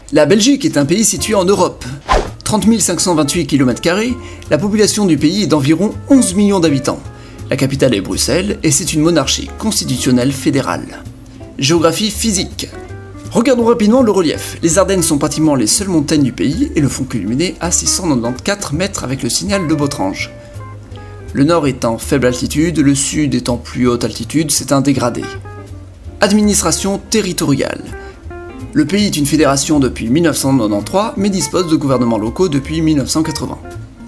La Belgique est un pays situé en Europe. 30 528 km², la population du pays est d'environ 11 millions d'habitants. La capitale est Bruxelles et c'est une monarchie constitutionnelle fédérale. Géographie physique. Regardons rapidement le relief. Les Ardennes sont pratiquement les seules montagnes du pays et le font culminer à 694 mètres avec le signal de Botrange. Le nord est en faible altitude, le sud est en plus haute altitude, c'est un dégradé. Administration territoriale. Le pays est une fédération depuis 1993, mais dispose de gouvernements locaux depuis 1980.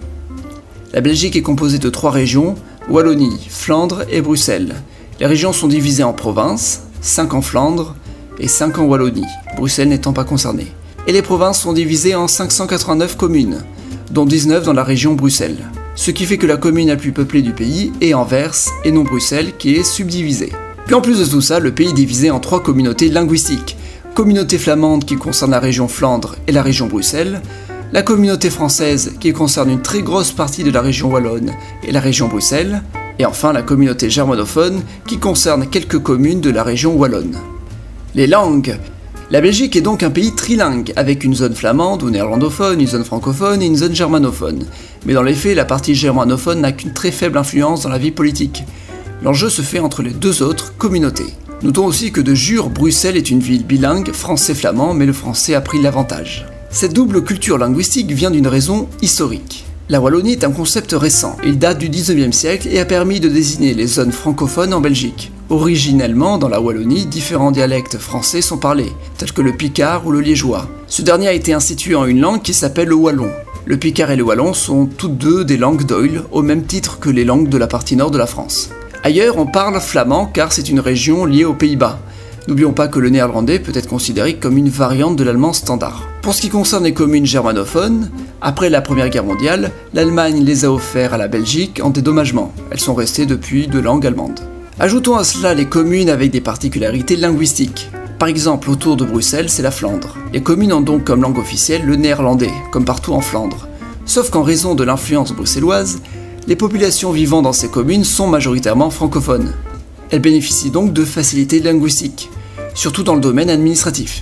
La Belgique est composée de 3 régions, Wallonie, Flandre et Bruxelles. Les régions sont divisées en provinces, 5 en Flandre et 5 en Wallonie, Bruxelles n'étant pas concernée. Et les provinces sont divisées en 589 communes, dont 19 dans la région Bruxelles. Ce qui fait que la commune la plus peuplée du pays est Anvers et non Bruxelles qui est subdivisée. Puis en plus de tout ça, le pays est divisé en 3 communautés linguistiques. Communauté flamande qui concerne la région Flandre et la région Bruxelles, la communauté française qui concerne une très grosse partie de la région Wallonne et la région Bruxelles, et enfin la communauté germanophone qui concerne quelques communes de la région Wallonne. Les langues. La Belgique est donc un pays trilingue, avec une zone flamande ou néerlandophone, une zone francophone et une zone germanophone. Mais dans les faits, la partie germanophone n'a qu'une très faible influence dans la vie politique. L'enjeu se fait entre les 2 autres communautés. Notons aussi que de jure, Bruxelles est une ville bilingue, français-flamand, mais le français a pris l'avantage. Cette double culture linguistique vient d'une raison historique. La Wallonie est un concept récent, il date du 19e siècle et a permis de désigner les zones francophones en Belgique. Originellement, dans la Wallonie, différents dialectes français sont parlés, tels que le picard ou le liégeois. Ce dernier a été institué en une langue qui s'appelle le wallon. Le picard et le wallon sont toutes deux des langues d'Oil, au même titre que les langues de la partie nord de la France. Ailleurs, on parle flamand car c'est une région liée aux Pays-Bas. N'oublions pas que le néerlandais peut être considéré comme une variante de l'allemand standard. Pour ce qui concerne les communes germanophones, après la Première Guerre mondiale, l'Allemagne les a offerts à la Belgique en dédommagement. Elles sont restées depuis de langue allemande. Ajoutons à cela les communes avec des particularités linguistiques. Par exemple, autour de Bruxelles, c'est la Flandre. Les communes ont donc comme langue officielle le néerlandais, comme partout en Flandre. Sauf qu'en raison de l'influence bruxelloise, les populations vivant dans ces communes sont majoritairement francophones. Elles bénéficient donc de facilités linguistiques, surtout dans le domaine administratif.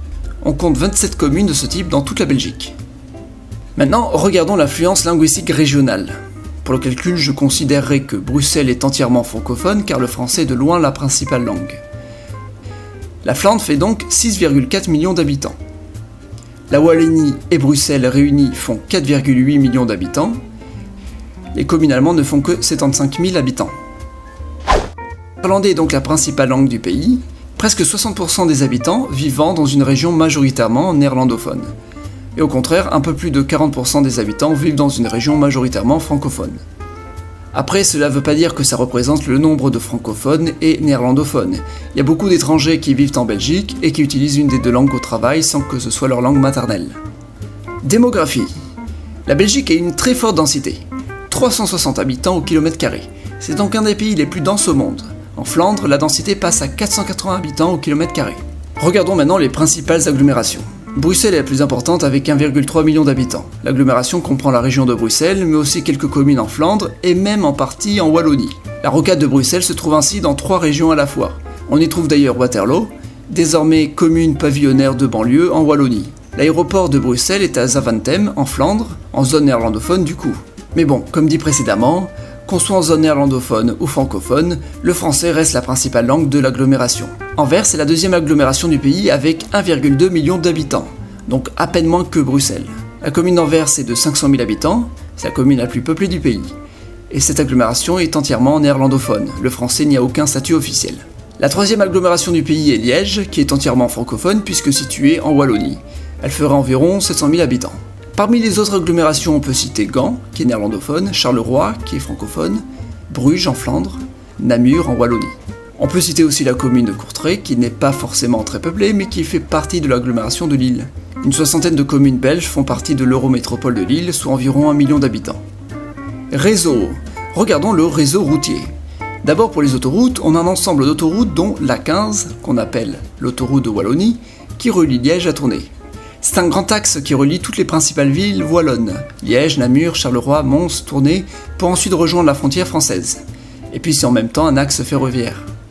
On compte 27 communes de ce type dans toute la Belgique. Maintenant, regardons l'influence linguistique régionale. Pour le calcul, je considérerai que Bruxelles est entièrement francophone car le français est de loin la principale langue. La Flandre fait donc 6,4 millions d'habitants. La Wallonie et Bruxelles réunis font 4,8 millions d'habitants. Les communes allemandes ne font que 75 000 habitants. Le néerlandais est donc la principale langue du pays, presque 60% des habitants vivant dans une région majoritairement néerlandophone. Et au contraire, un peu plus de 40% des habitants vivent dans une région majoritairement francophone. Après, cela ne veut pas dire que ça représente le nombre de francophones et néerlandophones. Il y a beaucoup d'étrangers qui vivent en Belgique et qui utilisent une des 2 langues au travail sans que ce soit leur langue maternelle. Démographie. La Belgique a une très forte densité. 360 habitants au kilomètre carré. C'est donc un des pays les plus denses au monde. En Flandre, la densité passe à 480 habitants au kilomètre carré. Regardons maintenant les principales agglomérations. Bruxelles est la plus importante avec 1,3 million d'habitants. L'agglomération comprend la région de Bruxelles, mais aussi quelques communes en Flandre et même en partie en Wallonie. La rocade de Bruxelles se trouve ainsi dans 3 régions à la fois. On y trouve d'ailleurs Waterloo, désormais commune pavillonnaire de banlieue en Wallonie. L'aéroport de Bruxelles est à Zaventem, en Flandre, en zone néerlandophone du coup. Mais bon, comme dit précédemment, qu'on soit en zone néerlandophone ou francophone, le français reste la principale langue de l'agglomération. Anvers est la 2e agglomération du pays avec 1,2 million d'habitants, donc à peine moins que Bruxelles. La commune d'Anvers est de 500 000 habitants, c'est la commune la plus peuplée du pays. Et cette agglomération est entièrement néerlandophone, le français n'y a aucun statut officiel. La 3e agglomération du pays est Liège, qui est entièrement francophone puisque située en Wallonie. Elle fera environ 700 000 habitants. Parmi les autres agglomérations, on peut citer Gand, qui est néerlandophone, Charleroi, qui est francophone, Bruges en Flandre, Namur en Wallonie. On peut citer aussi la commune de Courtrai, qui n'est pas forcément très peuplée, mais qui fait partie de l'agglomération de Lille. Une 60aine de communes belges font partie de l'Eurométropole de Lille, soit environ 1 million d'habitants. Réseau. Regardons le réseau routier. D'abord pour les autoroutes, on a un ensemble d'autoroutes dont l'A15, qu'on appelle l'autoroute de Wallonie, qui relie Liège à Tournai. C'est un grand axe qui relie toutes les principales villes wallonnes, Liège, Namur, Charleroi, Mons, Tournai, pour ensuite rejoindre la frontière française. Et puis c'est en même temps un axe ferroviaire.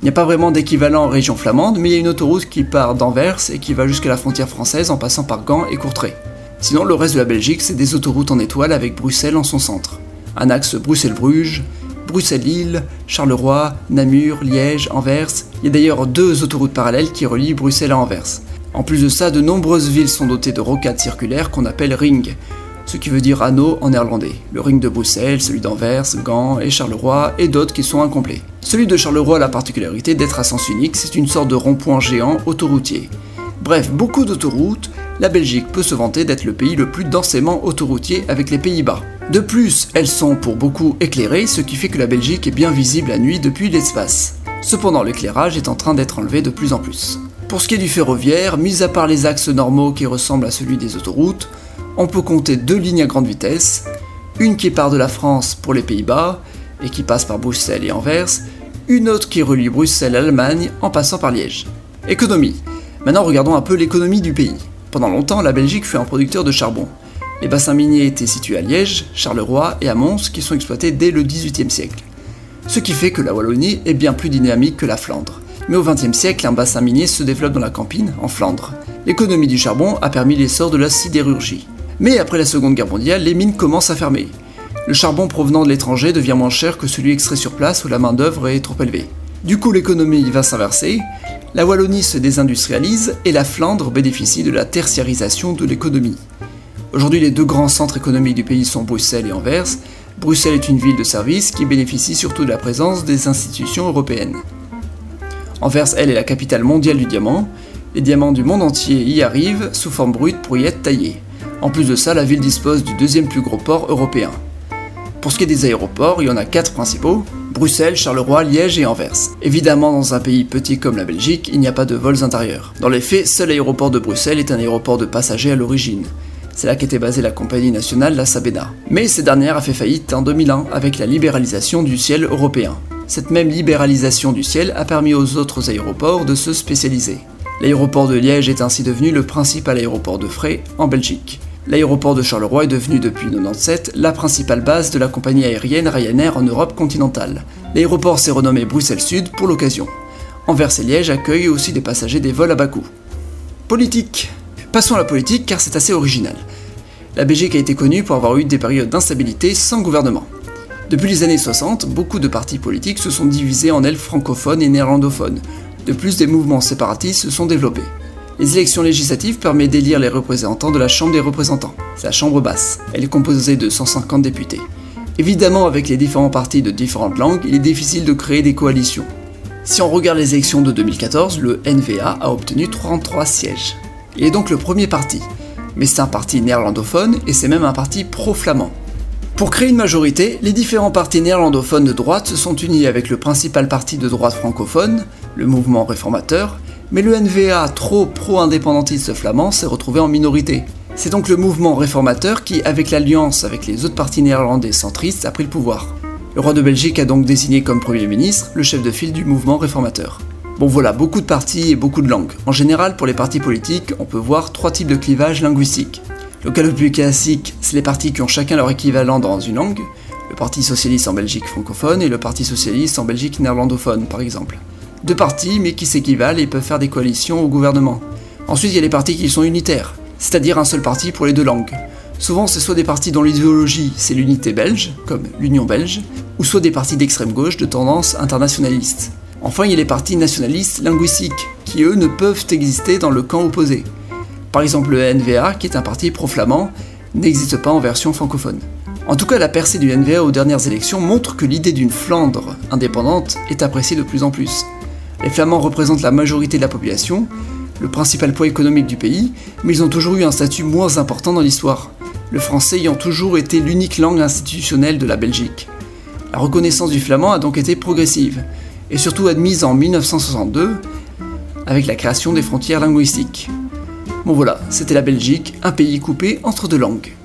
Il n'y a pas vraiment d'équivalent en région flamande, mais il y a une autoroute qui part d'Anvers et qui va jusqu'à la frontière française en passant par Gand et Courtrai. Sinon, le reste de la Belgique, c'est des autoroutes en étoile avec Bruxelles en son centre. Un axe Bruxelles-Bruges, Bruxelles-Lille, Charleroi, Namur, Liège, Anvers. Il y a d'ailleurs 2 autoroutes parallèles qui relient Bruxelles à Anvers. En plus de ça, de nombreuses villes sont dotées de rocades circulaires qu'on appelle ring, ce qui veut dire anneau en néerlandais. Le ring de Bruxelles, celui d'Anvers, Gand et Charleroi, et d'autres qui sont incomplets. Celui de Charleroi a la particularité d'être à sens unique, c'est une sorte de rond-point géant autoroutier. Bref, beaucoup d'autoroutes, la Belgique peut se vanter d'être le pays le plus densément autoroutier avec les Pays-Bas. De plus, elles sont pour beaucoup éclairées, ce qui fait que la Belgique est bien visible la nuit depuis l'espace. Cependant, l'éclairage est en train d'être enlevé de plus en plus. Pour ce qui est du ferroviaire, mis à part les axes normaux qui ressemblent à celui des autoroutes, on peut compter 2 lignes à grande vitesse, une qui part de la France pour les Pays-Bas et qui passe par Bruxelles et Anvers, une autre qui relie Bruxelles à l'Allemagne en passant par Liège. Économie. Maintenant regardons un peu l'économie du pays. Pendant longtemps, la Belgique fut un producteur de charbon. Les bassins miniers étaient situés à Liège, Charleroi et à Mons qui sont exploités dès le XVIIIe siècle. Ce qui fait que la Wallonie est bien plus dynamique que la Flandre. Mais au XXe siècle, un bassin minier se développe dans la Campine, en Flandre. L'économie du charbon a permis l'essor de la sidérurgie. Mais après la Seconde Guerre mondiale, les mines commencent à fermer. Le charbon provenant de l'étranger devient moins cher que celui extrait sur place où la main-d'œuvre est trop élevée. Du coup, l'économie va s'inverser, la Wallonie se désindustrialise et la Flandre bénéficie de la tertiarisation de l'économie. Aujourd'hui, les 2 grands centres économiques du pays sont Bruxelles et Anvers. Bruxelles est une ville de service qui bénéficie surtout de la présence des institutions européennes. Anvers, elle, est la capitale mondiale du diamant. Les diamants du monde entier y arrivent sous forme brute pour y être taillés. En plus de ça, la ville dispose du 2e plus gros port européen. Pour ce qui est des aéroports, il y en a 4 principaux, Bruxelles, Charleroi, Liège et Anvers. Évidemment, dans un pays petit comme la Belgique, il n'y a pas de vols intérieurs. Dans les faits, seul l'aéroport de Bruxelles est un aéroport de passagers à l'origine. C'est là qu'était basée la compagnie nationale La Sabena. Mais cette dernière a fait faillite en 2001 avec la libéralisation du ciel européen. Cette même libéralisation du ciel a permis aux autres aéroports de se spécialiser. L'aéroport de Liège est ainsi devenu le principal aéroport de fret en Belgique. L'aéroport de Charleroi est devenu depuis 1997 la principale base de la compagnie aérienne Ryanair en Europe continentale. L'aéroport s'est renommé Bruxelles Sud pour l'occasion. Anvers et Liège accueillent aussi des passagers des vols à bas coût. Politique. Passons à la politique car c'est assez original. La Belgique a été connue pour avoir eu des périodes d'instabilité sans gouvernement. Depuis les années 60, beaucoup de partis politiques se sont divisés en ailes francophones et néerlandophones. De plus, des mouvements séparatistes se sont développés. Les élections législatives permettent d'élire les représentants de la Chambre des représentants. C'est la Chambre basse. Elle est composée de 150 députés. Évidemment, avec les différents partis de différentes langues, il est difficile de créer des coalitions. Si on regarde les élections de 2014, le N-VA a obtenu 33 sièges. Il est donc le premier parti. Mais c'est un parti néerlandophone et c'est même un parti pro-flamand. Pour créer une majorité, les différents partis néerlandophones de droite se sont unis avec le principal parti de droite francophone, le mouvement réformateur, mais le N-VA, trop pro-indépendantiste flamand, s'est retrouvé en minorité. C'est donc le mouvement réformateur qui, avec l'alliance avec les autres partis néerlandais centristes, a pris le pouvoir. Le roi de Belgique a donc désigné comme Premier ministre le chef de file du mouvement réformateur. Bon voilà, beaucoup de partis et beaucoup de langues. En général, pour les partis politiques, on peut voir 3 types de clivage linguistique. Le cas le plus classique, c'est les partis qui ont chacun leur équivalent dans une langue, le Parti socialiste en Belgique francophone et le Parti socialiste en Belgique néerlandophone par exemple. 2 partis mais qui s'équivalent et peuvent faire des coalitions au gouvernement. Ensuite il y a les partis qui sont unitaires, c'est-à-dire un seul parti pour les 2 langues. Souvent c'est soit des partis dont l'idéologie c'est l'unité belge, comme l'Union belge, ou soit des partis d'extrême gauche de tendance internationaliste. Enfin il y a les partis nationalistes linguistiques, qui eux ne peuvent exister dans le camp opposé. Par exemple, le N-VA, qui est un parti pro-flamand, n'existe pas en version francophone. En tout cas, la percée du N-VA aux dernières élections montre que l'idée d'une Flandre indépendante est appréciée de plus en plus. Les Flamands représentent la majorité de la population, le principal poids économique du pays, mais ils ont toujours eu un statut moins important dans l'histoire, le français ayant toujours été l'unique langue institutionnelle de la Belgique. La reconnaissance du flamand a donc été progressive, et surtout admise en 1962, avec la création des frontières linguistiques. Bon voilà, c'était la Belgique, un pays coupé entre 2 langues.